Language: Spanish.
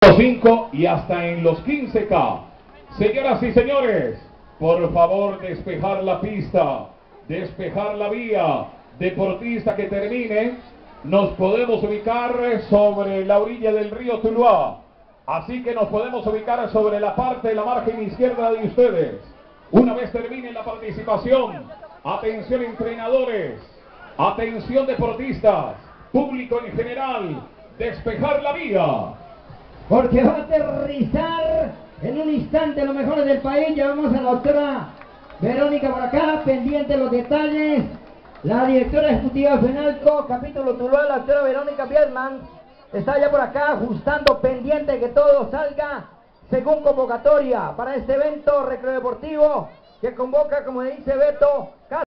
los 5 y hasta en los 15K. Señoras y señores, por favor despejar la pista, despejar la vía. Deportista que termine, nos podemos ubicar sobre la orilla del río Tuluá. Así que nos podemos ubicar sobre la parte de la margen izquierda de ustedes. Una vez termine la participación, atención entrenadores, atención deportistas, público en general, despejar la vía. Porque va a aterrizar en un instante los mejores del país. Llevamos a la doctora Verónica por acá, pendiente de los detalles. La directora ejecutiva de FENALCO, capítulo Tuluá, la doctora Verónica Bielman, está ya por acá ajustando, pendiente de que todo salga según convocatoria para este evento recreo deportivo que convoca, como dice Beto,